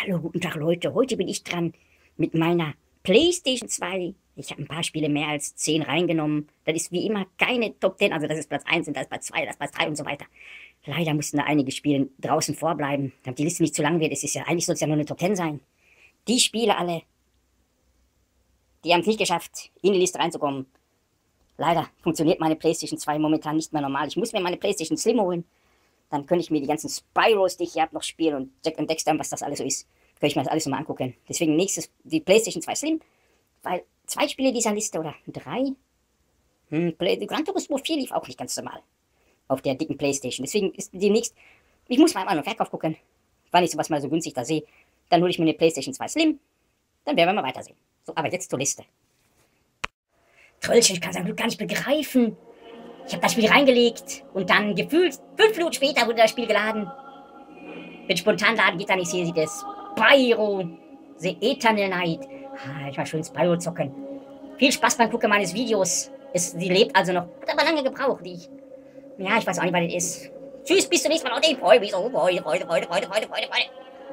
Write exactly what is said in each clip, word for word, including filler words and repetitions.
Hallo, guten Tag Leute. Heute bin ich dran mit meiner PlayStation zwei. Ich habe ein paar Spiele mehr als zehn reingenommen. Das ist wie immer keine Top zehn, also das ist Platz eins und das ist Platz zwei, das ist Platz drei und so weiter. Leider mussten da einige Spiele draußen vorbleiben, damit die Liste nicht zu lang wird. Es ist ja, eigentlich soll es ja nur eine Top zehn sein. Die Spiele alle, die haben es nicht geschafft, in die Liste reinzukommen. Leider funktioniert meine PlayStation zwei momentan nicht mehr normal. Ich muss mir meine PlayStation Slim holen. Dann könnte ich mir die ganzen Spyros, die ich hier habe, noch spielen und Jack and Dexter, was das alles so ist. Könnte ich mir das alles nochmal angucken. Deswegen nächstes die PlayStation zwei Slim, weil zwei Spiele dieser Liste oder drei. Hm, Play, Gran Turismo vier lief auch nicht ganz normal auf der dicken PlayStation. Deswegen ist demnächst, ich muss mal einen Verkauf gucken, wann ich sowas mal so günstig da sehe. Dann hole ich mir eine PlayStation zwei Slim, dann werden wir mal weitersehen. So, aber jetzt zur Liste. Tröllchen, ich kann sein Glück gar nicht begreifen. Ich habe das Spiel reingelegt und dann gefühlt fünf Minuten später wurde das Spiel geladen. Wenn spontan laden geht, dann ich sehe das Spyro, The Eternal Night. Ah, ich mal schön Spyro zocken. Viel Spaß beim Gucken meines Videos. Es, sie lebt also noch. Hat aber lange gebraucht. Ich, ja, ich weiß auch nicht, was das ist. Tschüss, bis zum nächsten Mal. Und ich freue mich so. Freude, Freude, Freude, Freude, Freude, Freude, Freude.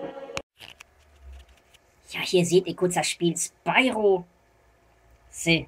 Ja, hier seht ihr kurz das Spiel Spyro, The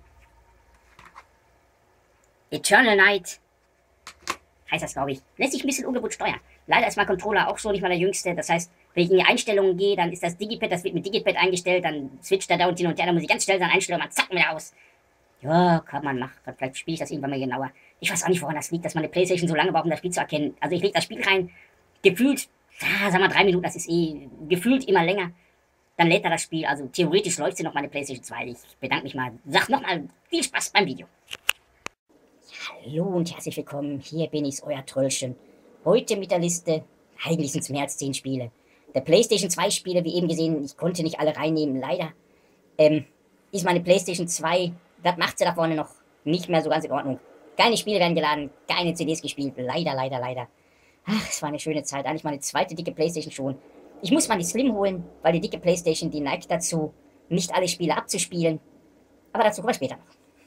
Eternal Night heißt das, glaube ich. Lässt sich ein bisschen ungewohnt steuern. Leider ist mein Controller auch so nicht mal der jüngste. Das heißt, wenn ich in die Einstellungen gehe, dann ist das Digipad, das wird mit Digipad eingestellt, dann switcht er da und hin und her, dann muss ich ganz schnell seine Einstellungen mal zack wieder aus. Ja, kann man machen. Vielleicht spiele ich das irgendwann mal genauer. Ich weiß auch nicht, woran das liegt, dass meine Playstation so lange braucht, um das Spiel zu erkennen. Also ich lege das Spiel rein, gefühlt, ja, sag mal drei Minuten, das ist eh gefühlt immer länger. Dann lädt er das Spiel, also theoretisch läuft sie noch meine PlayStation zwei. Ich bedanke mich mal. Sag nochmal viel Spaß beim Video. Hallo und herzlich willkommen, hier bin ich, euer Tröllchen. Heute mit der Liste, eigentlich sind es mehr als zehn Spiele. Der PlayStation zwei Spiele, wie eben gesehen, ich konnte nicht alle reinnehmen, leider. Ähm, ist meine PlayStation zwei, das macht sie da vorne noch nicht mehr so ganz in Ordnung. Keine Spiele werden geladen, keine C Ds gespielt, leider, leider, leider. Ach, es war eine schöne Zeit, eigentlich meine zweite dicke PlayStation schon. Ich muss mal die Slim holen, weil die dicke PlayStation, die neigt dazu, nicht alle Spiele abzuspielen. Aber dazu kommen wir später noch.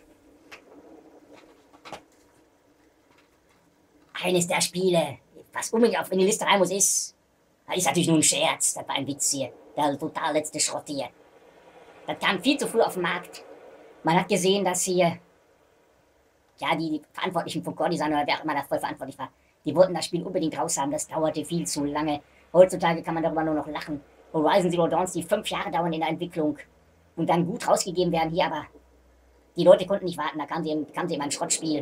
Eines der Spiele, was unbedingt auf in die Liste rein muss, ist, das ist natürlich nur ein Scherz, das war ein Witz hier, der total letzte Schrott hier. Das kam viel zu früh auf den Markt. Man hat gesehen, dass hier, ja, die, die Verantwortlichen von Core Design oder wer auch immer da voll verantwortlich war, die wollten das Spiel unbedingt raus haben, das dauerte viel zu lange. Heutzutage kann man darüber nur noch lachen. Horizon Zero Dawn, die fünf Jahre dauern in der Entwicklung und dann gut rausgegeben werden, hier aber, die Leute konnten nicht warten, da kam sie, kam sie in ein Schrottspiel.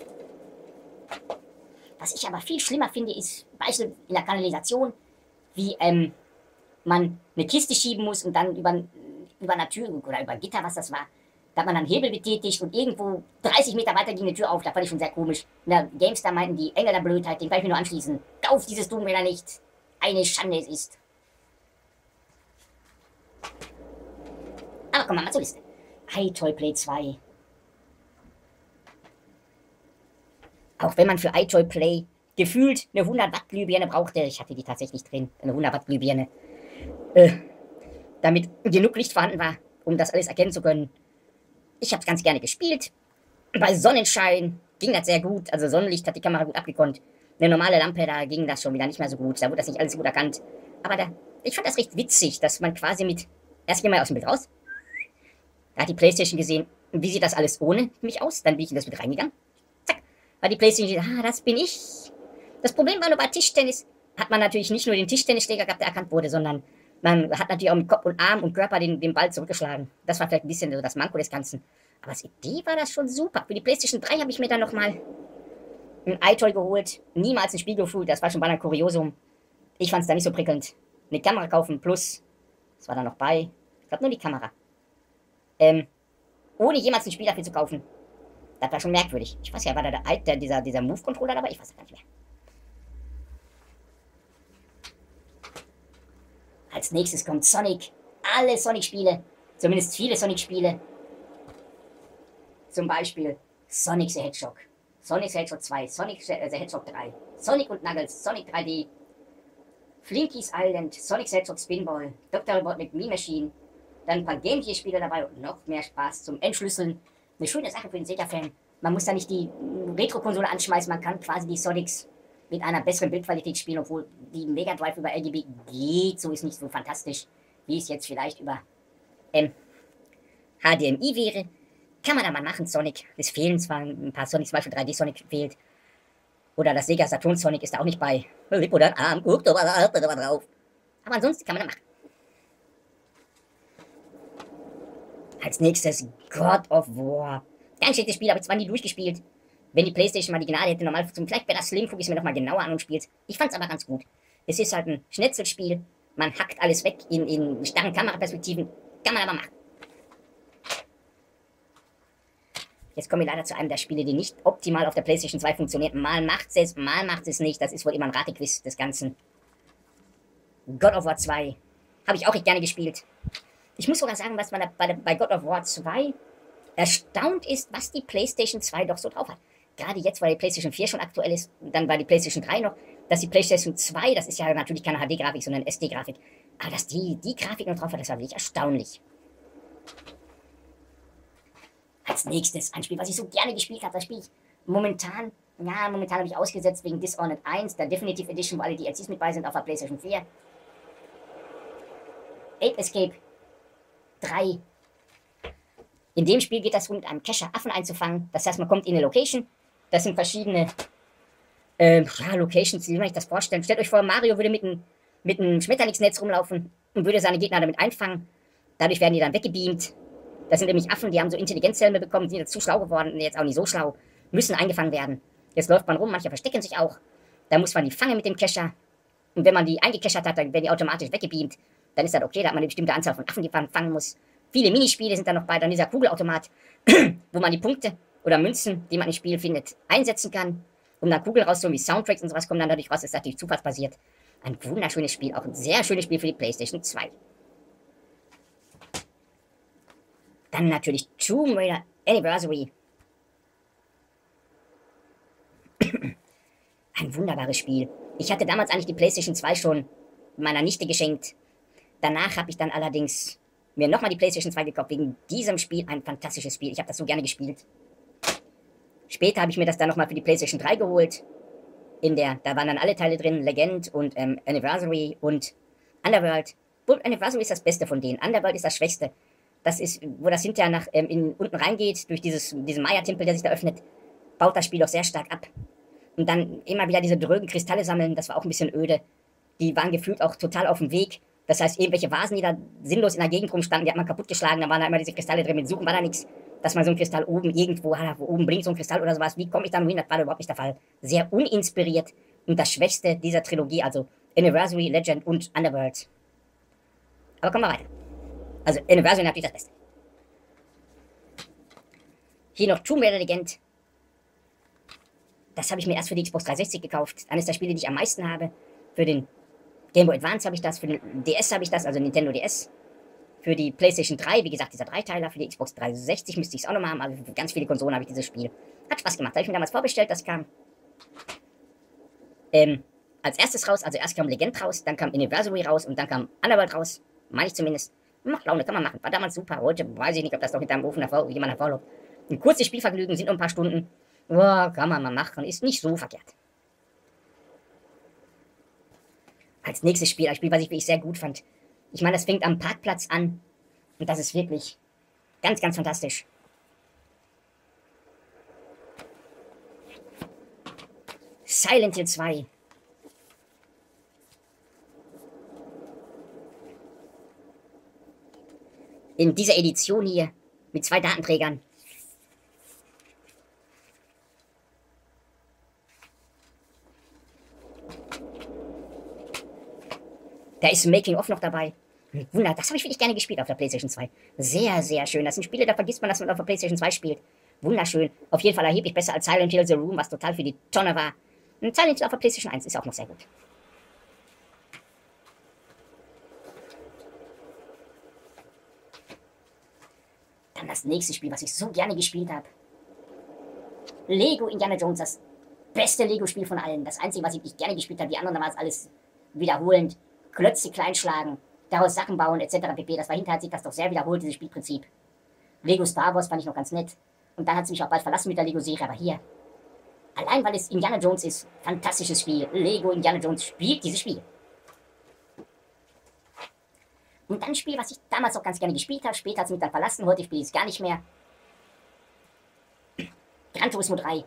Was ich aber viel schlimmer finde, ist, weißt du, in der Kanalisation, wie ähm, man eine Kiste schieben muss und dann über, über eine Tür oder über ein Gitter, was das war, da hat man dann Hebel betätigt und irgendwo dreißig Meter weiter ging eine Tür auf. Da fand ich schon sehr komisch. In der GameStar meinten die Engel der Blödheit, den kann ich mir nur anschließen. Kauf dieses Doom wieder nicht. Eine Schande es ist. Aber kommen wir mal zur Liste. iToy Play zwei. Auch wenn man für iToy Play gefühlt eine hundert Watt Glühbirne brauchte, ich hatte die tatsächlich drin, eine hundert Watt Glühbirne, äh, damit genug Licht vorhanden war, um das alles erkennen zu können. Ich habe es ganz gerne gespielt. Bei Sonnenschein ging das sehr gut, also Sonnenlicht hat die Kamera gut abgekonnt. Eine normale Lampe, da ging das schon wieder nicht mehr so gut, da wurde das nicht alles so gut erkannt. Aber da, ich fand das recht witzig, dass man quasi mit, erst gehen wir aus dem Bild raus, da hat die PlayStation gesehen, wie sieht das alles ohne mich aus, dann bin ich in das Bild reingegangen. Weil die PlayStation, ah, das bin ich. Das Problem war nur bei Tischtennis, hat man natürlich nicht nur den Tischtennisschläger gehabt, der erkannt wurde, sondern man hat natürlich auch mit Kopf und Arm und Körper den, den Ball zurückgeschlagen. Das war vielleicht ein bisschen so das Manko des Ganzen. Aber als Idee war das schon super. Für die PlayStation drei habe ich mir dann nochmal ein iToy geholt. Niemals ein Spiegelfood, das war schon bei einem Kuriosum. Ich fand es da nicht so prickelnd. Eine Kamera kaufen plus, das war dann noch bei, ich glaube nur die Kamera. Ähm, ohne jemals ein Spiel dafür zu kaufen. Das war schon merkwürdig. Ich weiß ja, war da der, der, dieser, dieser Move-Controller dabei? Ich weiß das gar nicht mehr. Als nächstes kommt Sonic. Alle Sonic-Spiele. Zumindest viele Sonic-Spiele. Zum Beispiel Sonic the Hedgehog. Sonic the Hedgehog zwei. Sonic the Hedgehog drei. Sonic und Knuckles. Sonic drei D. Flinky's Island. Sonic the Hedgehog Spinball. Doktor Robotnik Meme Machine. Dann ein paar Game Gear-Spiele dabei und noch mehr Spaß zum Entschlüsseln. Eine schöne Sache für den Sega-Fan. Man muss da nicht die Retro-Konsole anschmeißen, man kann quasi die Sonics mit einer besseren Bildqualität spielen, obwohl die Mega Drive über L G B geht, so ist nicht so fantastisch. wie es jetzt vielleicht über ähm, H D M I wäre. Kann man da mal machen, Sonic. Es fehlen zwar ein paar Sonics, zum Beispiel drei D Sonic fehlt. Oder das Sega Saturn Sonic ist da auch nicht bei. Lippo dein Arm, guck doch mal drauf. Aber ansonsten kann man da machen. Als nächstes God of War. Ganz schlechtes Spiel, habe ich zwar nie durchgespielt. Wenn die Playstation mal die Gnade hätte, normal zum vielleicht wäre das Slim, gucke ich es mir nochmal genauer an und spiel's. Ich fand's aber ganz gut. Es ist halt ein Schnetzelspiel. Man hackt alles weg in, in starren Kameraperspektiven. Kann man aber machen. Jetzt kommen wir leider zu einem der Spiele, die nicht optimal auf der PlayStation zwei funktionieren. Mal macht es, mal macht es nicht. Das ist wohl immer ein Ratequiz des Ganzen. God of War zwei. Habe ich auch echt gerne gespielt. Ich muss sogar sagen, was man bei, bei God of War zwei erstaunt ist, was die PlayStation zwei doch so drauf hat. Gerade jetzt, weil die PlayStation vier schon aktuell ist, dann bei die PlayStation drei noch, dass die PlayStation zwei, das ist ja natürlich keine H D-Grafik, sondern S D-Grafik, aber dass die die Grafik noch drauf hat, das war wirklich erstaunlich. Als nächstes ein Spiel, was ich so gerne gespielt habe, das spiele ich momentan, ja, momentan habe ich ausgesetzt wegen Dishonored eins, der Definitive Edition, wo alle D L Cs mit bei sind auf der PlayStation vier. Ape Escape drei. In dem Spiel geht das um mit einem Kescher Affen einzufangen. Das heißt, man kommt in eine Location. Das sind verschiedene äh, ja, Locations, wie soll ich das vorstellen? Stellt euch vor, Mario würde mit einem mit einem Schmetterlingsnetz rumlaufen und würde seine Gegner damit einfangen. Dadurch werden die dann weggebeamt. Das sind nämlich Affen, die haben so Intelligenzhelme bekommen, sind jetzt zu schlau geworden, jetzt auch nicht so schlau, müssen eingefangen werden. Jetzt läuft man rum, manche verstecken sich auch. Da muss man die fangen mit dem Kescher. Und wenn man die eingekechert hat, dann werden die automatisch weggebeamt. Dann ist das okay, da hat man eine bestimmte Anzahl von Affen, die man fangen muss. Viele Minispiele sind da noch bei, dann dieser Kugelautomat, wo man die Punkte oder Münzen, die man im Spiel findet, einsetzen kann, um dann Kugeln rauszuholen, wie Soundtracks und sowas kommen dann dadurch raus, das ist natürlich zufallsbasiert. Ein wunderschönes Spiel, auch ein sehr schönes Spiel für die PlayStation zwei. Dann natürlich Tomb Raider Anniversary. Ein wunderbares Spiel. Ich hatte damals eigentlich die PlayStation zwei schon meiner Nichte geschenkt. Danach habe ich dann allerdings mir nochmal die PlayStation zwei gekauft, wegen diesem Spiel. Ein fantastisches Spiel. Ich habe das so gerne gespielt. Später habe ich mir das dann nochmal für die PlayStation drei geholt. In der, da waren dann alle Teile drin. Legend und ähm, Anniversary und Underworld. Anniversary ist das Beste von denen. Underworld ist das Schwächste. Das ist, wo das hinterher nach ähm, in, unten reingeht, durch dieses, diesen Maya-Tempel, der sich da öffnet, baut das Spiel auch sehr stark ab. Und dann immer wieder diese drögen Kristalle sammeln, das war auch ein bisschen öde. Die waren gefühlt auch total auf dem Weg. Das heißt, irgendwelche Vasen, die da sinnlos in der Gegend rumstanden, die hat man kaputtgeschlagen, da waren da immer diese Kristalle drin, mit Suchen war da nichts. Dass man so ein Kristall oben irgendwo hat, wo oben blinkt so ein Kristall oder sowas, wie komme ich da nur hin, das war da überhaupt nicht der Fall. Sehr uninspiriert und das Schwächste dieser Trilogie, also Anniversary, Legend und Underworld. Aber kommen wir weiter. Also Anniversary natürlich das Beste. Hier noch Tomb Raider Legend. Das habe ich mir erst für die Xbox dreihundertsechzig gekauft. Eines der Spiele, die ich am meisten habe. Für den Game Boy Advance habe ich das, für den D S habe ich das, also Nintendo D S. Für die PlayStation drei, wie gesagt, dieser Dreiteiler. Für die Xbox dreihundertsechzig müsste ich es auch nochmal haben. Also für ganz viele Konsolen habe ich dieses Spiel. Hat Spaß gemacht. Habe ich mir damals vorbestellt, das kam ähm, als erstes raus. Also erst kam Legend raus, dann kam Anniversary raus und dann kam Underworld raus. Meine ich zumindest. Macht Laune, kann man machen. War damals super. Heute weiß ich nicht, ob das noch hinterm Ofen hervor, jemand hervorläuft. Ein kurzes Spielvergnügen, sind nur ein paar Stunden. Boah, kann man mal machen. Ist nicht so verkehrt. Als nächstes Spiel, ein Spiel, was ich wirklich sehr gut fand. Ich meine, das fängt am Parkplatz an. Und das ist wirklich ganz, ganz fantastisch. Silent Hill zwei. In dieser Edition hier mit zwei Datenträgern. Da ist ein Making-of noch dabei. Wunder, das habe ich wirklich gerne gespielt auf der PlayStation zwei. Sehr, sehr schön. Das sind Spiele, da vergisst man, dass man auf der PlayStation zwei spielt. Wunderschön. Auf jeden Fall erheblich besser als Silent Hill The Room, was total für die Tonne war. Und Silent Hill auf der PlayStation eins ist auch noch sehr gut. Dann das nächste Spiel, was ich so gerne gespielt habe. Lego Indiana Jones, das beste Lego-Spiel von allen. Das einzige, was ich nicht gerne gespielt habe. Die anderen waren es alles wiederholend. Klötze kleinschlagen, daraus Sachen bauen, et cetera pp. Das war hinterher hat sich das doch sehr wiederholt, dieses Spielprinzip. Lego Star Wars fand ich noch ganz nett. Und dann hat sie mich auch bald verlassen mit der Lego-Serie, aber hier. Allein weil es Indiana Jones ist, fantastisches Spiel. Lego Indiana Jones spielt dieses Spiel. Und dann ein Spiel, was ich damals auch ganz gerne gespielt habe, später hat es mich dann verlassen, heute spiele ich es gar nicht mehr. Gran Turismo drei.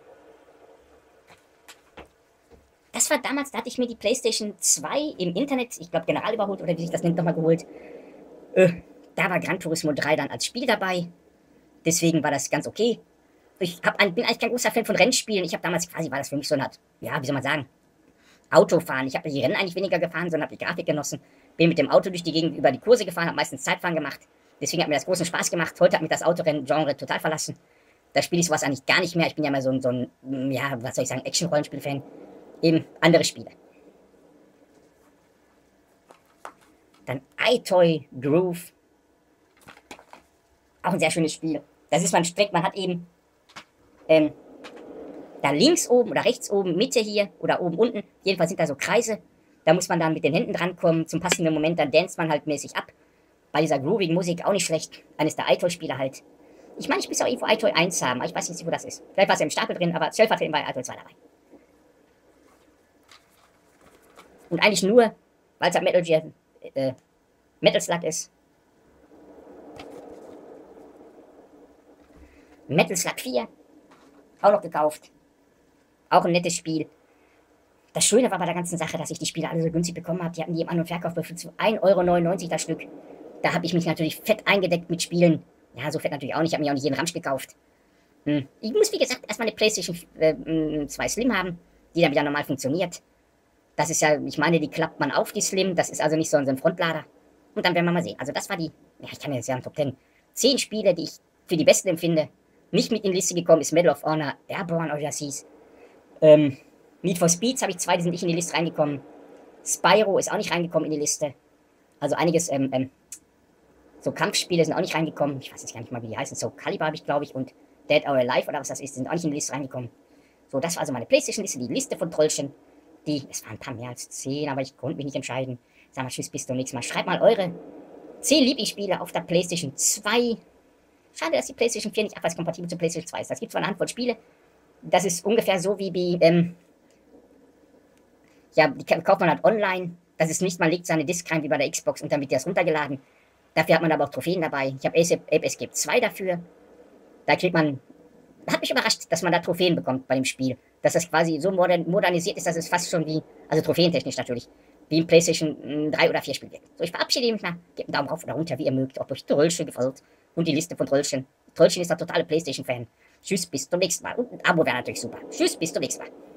Das war damals, da hatte ich mir die PlayStation zwei im Internet, ich glaube General überholt oder wie sich das nennt, nochmal geholt. Äh, da war Gran Turismo drei dann als Spiel dabei. Deswegen war das ganz okay. Ich hab ein, bin eigentlich kein großer Fan von Rennspielen. Ich habe damals quasi, war das für mich so eine Art, ja, wie soll man sagen, Autofahren. Ich habe die Rennen eigentlich weniger gefahren, sondern habe die Grafik genossen. Bin mit dem Auto durch die Gegend über die Kurse gefahren, habe meistens Zeitfahren gemacht. Deswegen hat mir das großen Spaß gemacht. Heute hat mich das Autorennen-Genre total verlassen. Da spiele ich sowas eigentlich gar nicht mehr. Ich bin ja mal so ein, so ein ja, was soll ich sagen, Action-Rollenspiel-Fan. Eben andere Spiele. Dann iToy Groove. Auch ein sehr schönes Spiel. Das ist man streckt, man hat eben ähm, da links oben oder rechts oben, Mitte hier oder oben unten, jedenfalls sind da so Kreise. Da muss man dann mit den Händen drankommen. Zum passenden Moment, dann danst man halt mäßig ab. Bei dieser groovigen Musik auch nicht schlecht. Eines der iToy-Spiele halt. Ich meine, ich muss auch irgendwo iToy eins haben, aber ich weiß nicht, wo das ist. Vielleicht war es ja im Stapel drin, aber stellvertretend bei iToy zwei dabei. Und eigentlich nur, weil es halt Metal Gear, äh, Metal Slug ist. Metal Slug vier. Auch noch gekauft. Auch ein nettes Spiel. Das Schöne war bei der ganzen Sache, dass ich die Spiele alle so günstig bekommen habe. Die hatten die im An- und Verkauf für ein Euro neunundneunzig das Stück. Da habe ich mich natürlich fett eingedeckt mit Spielen. Ja, so fett natürlich auch nicht. Ich habe mir auch nicht jeden Ramsch gekauft. Hm. Ich muss, wie gesagt, erstmal eine PlayStation äh, zwei Slim haben, die dann wieder normal funktioniert. Das ist ja, ich meine, die klappt man auf, die Slim. Das ist also nicht so ein Frontlader. Und dann werden wir mal sehen. Also das war die, ja, ich kann jetzt sagen, Top zehn. zehn Spiele, die ich für die besten empfinde. Nicht mit in die Liste gekommen ist Medal of Honor, Airborne oder das hieß. Ähm, Need for Speeds habe ich zwei, die sind nicht in die Liste reingekommen. Spyro ist auch nicht reingekommen in die Liste. Also einiges, ähm, ähm, so Kampfspiele sind auch nicht reingekommen. Ich weiß jetzt gar nicht mal, wie die heißen. So Caliber habe ich, glaube ich, und Dead or Alive oder was das ist, sind auch nicht in die Liste reingekommen. So, das war also meine PlayStation-Liste, die Liste von Trollchen. Die, es waren ein paar mehr als zehn, aber ich konnte mich nicht entscheiden. Sag mal, tschüss, bis zum nächsten Mal. Schreibt mal eure zehn Lieblingsspiele auf der PlayStation zwei. Schade, dass die PlayStation vier nicht abwärtskompatibel zur PlayStation zwei ist. Das gibt zwar eine Handvoll Spiele. Das ist ungefähr so wie bei, ähm, ja, die kauft man halt online. Das ist nicht, man legt seine Disk rein wie bei der Xbox und dann wird das runtergeladen. Dafür hat man aber auch Trophäen dabei. Ich habe Ape Escape zwei dafür. Da kriegt man, hat mich überrascht, dass man da Trophäen bekommt bei dem Spiel. Dass das quasi so modern, modernisiert ist, dass es fast schon wie, also trophäentechnisch natürlich, wie im PlayStation drei oder vier Spiel wird. So, ich verabschiede mich mal. Gebt einen Daumen rauf oder runter, wie ihr mögt, ob euch Trollchen gefällt und die Liste von Trollchen. Trollchen ist der totale PlayStation-Fan. Tschüss, bis zum nächsten Mal. Und ein Abo wäre natürlich super. Tschüss, bis zum nächsten Mal.